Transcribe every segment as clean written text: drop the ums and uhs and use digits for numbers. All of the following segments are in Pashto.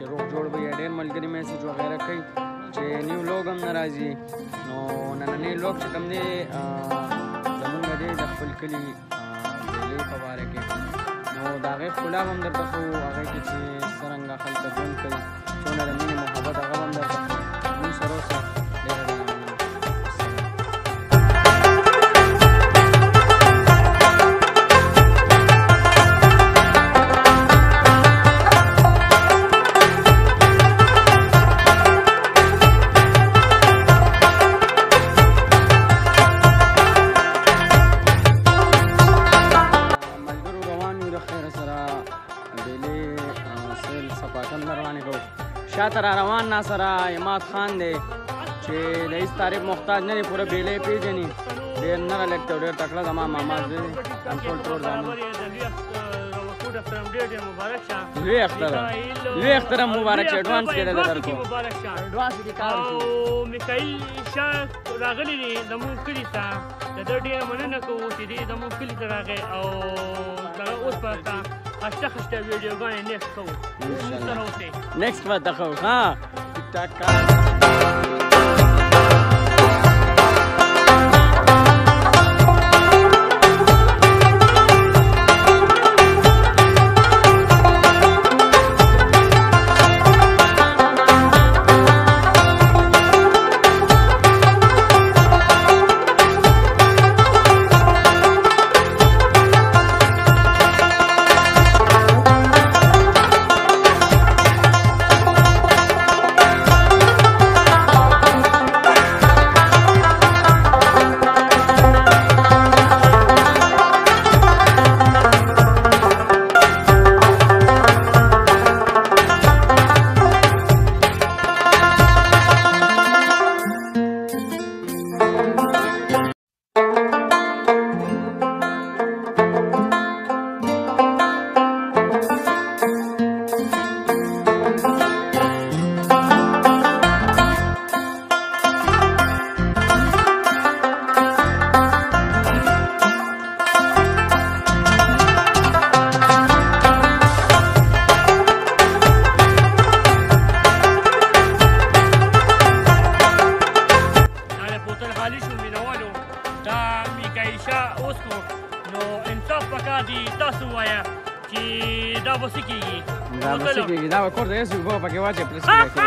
چې روغ جوړ به یې. ډېر ملګري میسج وغیره کوي چې نیو لوګ هم نه راځي. نو نننی لوګ چې کوم دی زمونږ دی د خپل کلي بیلې په باره کې. نو د هغې ښکلا به هم درته ښوو، هغې کې چې څرنګه خلک ژوند کوي، څومره د مینې محبت هغه به هم درته ښوو. موږ سره اوسه. ډېره ډېره مننه. شاته را روان ناصر عماد خان دی چې د هېڅ تعریف محتاج نه دی، پوره بیلې پیژني. ډېر نره لږ ته ډېر تکړه زما ماما زوی دی. کنټرول ټول زامن لوی اختر مبارک شه. اډوانس کې ده درکو. او میکایل شاه راغلی دی زموږ کلي ته. د ده ډېره مننه کوو چې دی زموږ کلي ته راغی او دغه اوس به خسته خسته ویډیوګانې نیکسټ کوو. موږ سره اوسئ. نیکسټ به ته کوو. ها ټیک ټاک دا به کور ته یې اوبه پکې واچوې پلس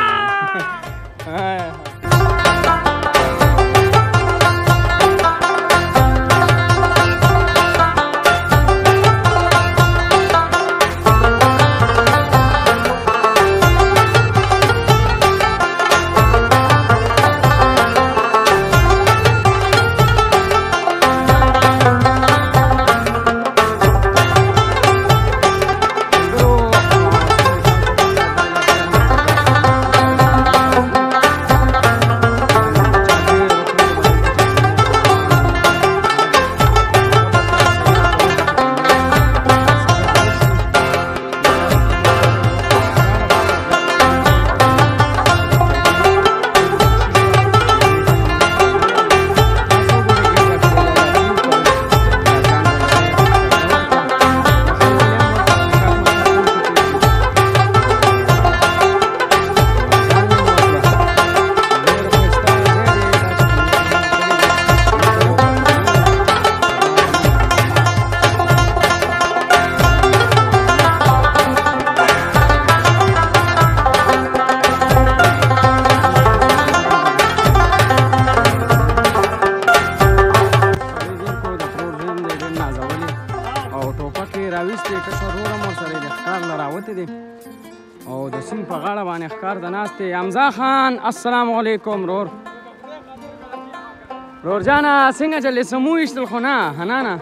او د سیند په غاړه باندې ښکار د ناست دی. حمزه خان السلام علیکم. رور جانه څنګه چلې سمو ویشتل خو نه حنانه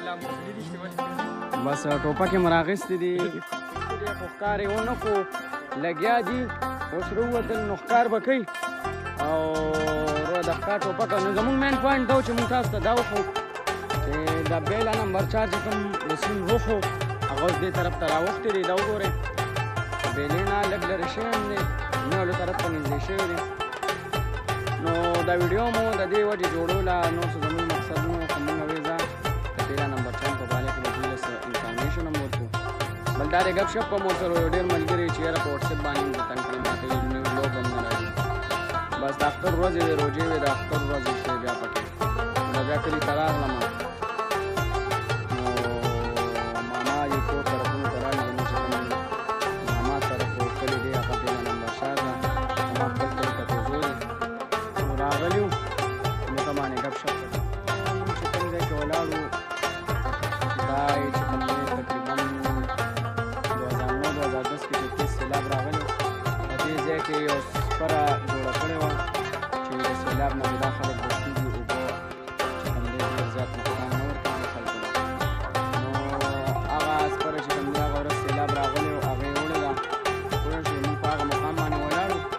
بس ټوپک یې مراغستې دي خو ښکار یې ونه کړو لګیا دي اوس راووتل نو ښکار به کوي او د ښکار ټوپک نو زموږ مین پوینټ دا و چې موږ تاسو ته دا وښو چې د بیله نمبر 4 چې کوم د سیند رخ و هغه اوس دې طرف ته راوښتې دي دا وګورئ بیلې نه لږ لرې شوی هم دی نیولو طرف ته نږدې شوی دی نو دا ویډیو مو د دې وجې جوړوله نور څه زموږ مقصد نو خو موږ ویزه د بیله نمبر 4 په باره کې د دوی څه انفارمیشن هم ورکړو بل دا د ګپ شپ په مو سره ډېر ملګري چې یاره په وټسپ باندې مو تنګ کړي ماته ویل لوګ هم نه راځي بس د اختر ورځې وې روژې وې د اختر ورځې شوې بیا پکې نو بیا کلي ته راغلم نو ماما یې کور طرفونو ته راغلې زموږ چې کوم ماما طرف و کلي دی هغه دی نمبرشاه ده زما خپل کلي ته کوزو دی نو راغلي وو نو ته باندې ګپ شپ چې کوم ځای کې ولاړ وو دا یې چې کوم دی تقریبا 2009-2010 کې چې تیز سیلاب راغلی په دې ځای کې یو سپره جوړه کړې وه چې د سیلاب نه دا خلک بچېږي اوبه چې کوم دی ډېر زیات نقصان نه ورکوي خلکو ته نو هغه سپره چې کوم دی هغه ورځ سیلاب راغلی و هغه یې وړې ده پوه شوې موږ په هغه مقام باندې ولاړ وو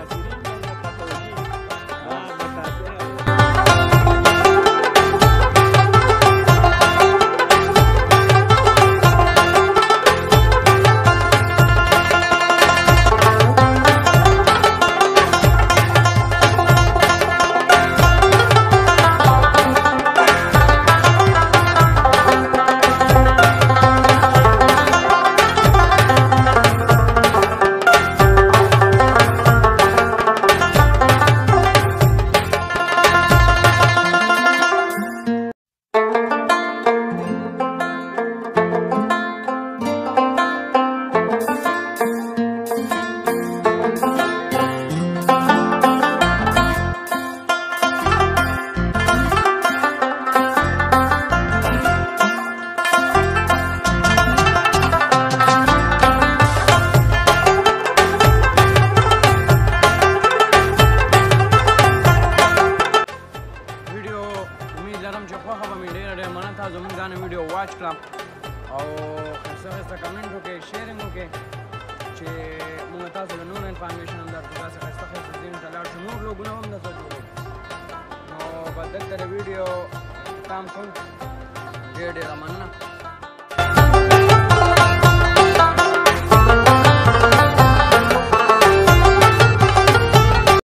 زموږ دا ویډیو واچ کړم او ښایسته کمنټ وکړئ شیرینګ وکړئ چې موږ تاسو له نور انفارمیشن هم درکړو داسې ښایسته ځایونو ته لاړ شو نور لوګونه هم درته جوړوو نو به دلته د ویډیو تام کوم ډېره مننه